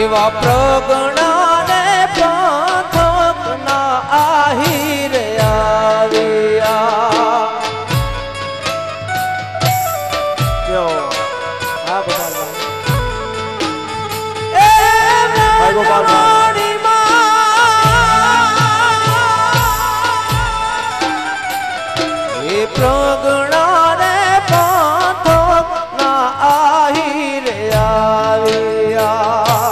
એવા પ્રગણા ને પથક ના આહીર આવ્યા જો આ બધા એ ગોપાલભાઈ એ પ્રગણા ને પથક ના આહીર આવ્યા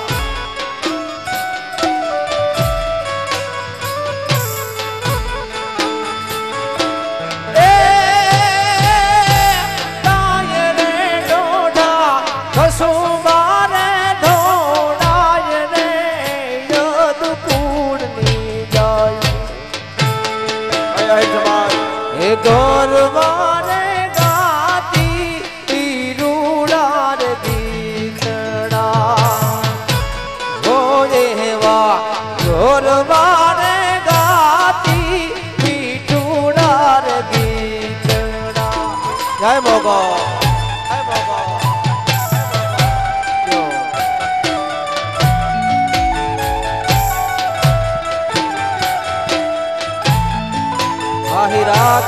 ગોરવારે ગાતી તીરુડાર ગીતડા ગોરેવા ગોરવારે ગાતી તીરુડાર ગીતડા જય મોગો જય મોગો આહી રાત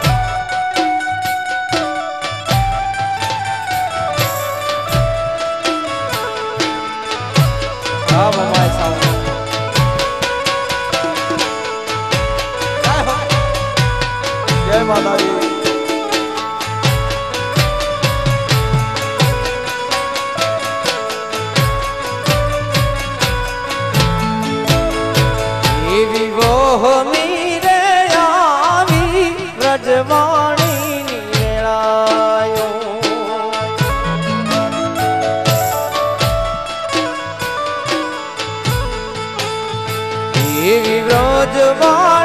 જય માતાજી એવી વોહમી રે આવી વ્રજવાણી નિરાયો એવી વ્રજવાણી